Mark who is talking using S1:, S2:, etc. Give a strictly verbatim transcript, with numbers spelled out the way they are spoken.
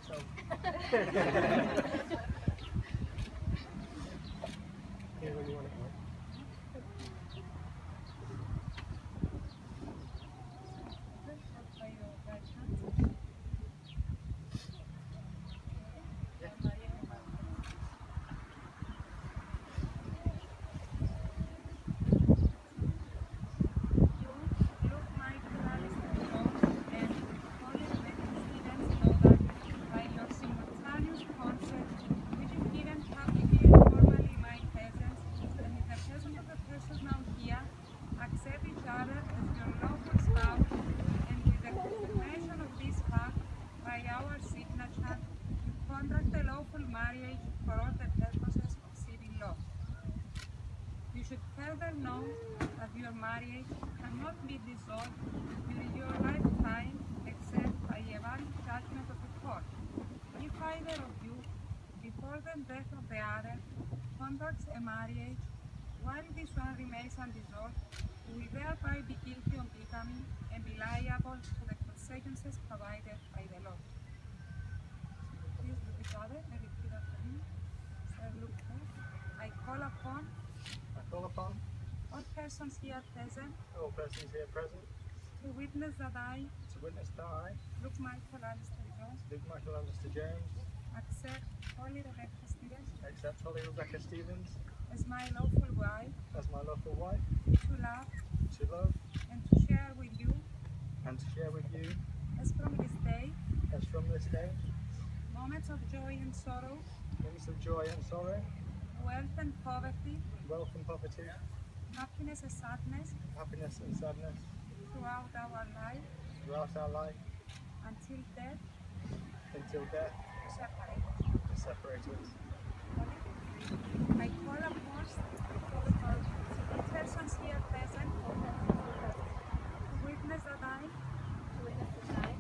S1: yourself. Here, when you want it, right?
S2: Accept each other as your lawful spouse, and with the confirmation of this fact by our signature, you contract a lawful marriage for all the purposes of civil law. You should further know that your marriage cannot be dissolved during your lifetime except by a valid judgment of the court. If either of you, before the death of the other, contracts a marriage while this one remains undissolved, you will thereby be guilty of bigamy and be liable to the consequences provided by the law. Please look each other and repeat after me. Sir, look first. I call upon
S1: I call upon
S2: all persons here present
S1: all persons here present
S2: to witness that I,
S1: to witness that I,
S2: Luke Michael Alistair Jones,
S1: Luke Michael Alistair Jones,
S2: accept Holly Rebecca Stevens
S1: accept Holly Rebecca Stevens
S2: as my lawful wife,
S1: as my lawful wife,
S2: to love
S1: to love
S2: and to share with you,
S1: and to share with you,
S2: as from this day,
S1: as from this day,
S2: moments of joy and sorrow,
S1: moments of joy and sorrow,
S2: wealth and poverty,
S1: wealth and poverty,
S2: happiness and sadness,
S1: happiness and sadness,
S2: throughout our life,
S1: throughout our life,
S2: until death
S1: until death
S2: separate us.
S1: separates us.
S2: I call upon all persons here present to witness that I,